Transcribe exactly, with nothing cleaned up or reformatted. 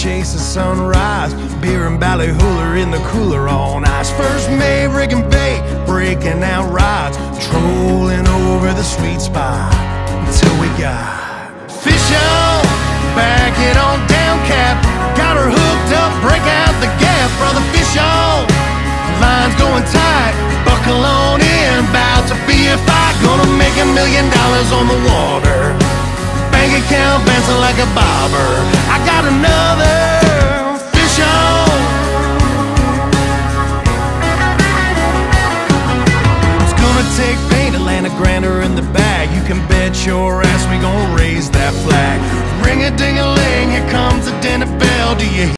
chasing sunrise, beer and ballyhooler in the cooler all night. First May, rigging bait, breaking out rods, trolling over the sweet spot until we got fish on, back it on down cap, got her hooked up, break out the gap, brother, fish on, line's going tight, buckle on in, bout to be a fight, gonna make a million dollars on the water, bank account bouncing like a bobber, I got another fish on. It's gonna take pain to land a grander in the bag, you can bet your ass we gonna raise that flag. Ring a ding a ling, here comes the dinner bell, do you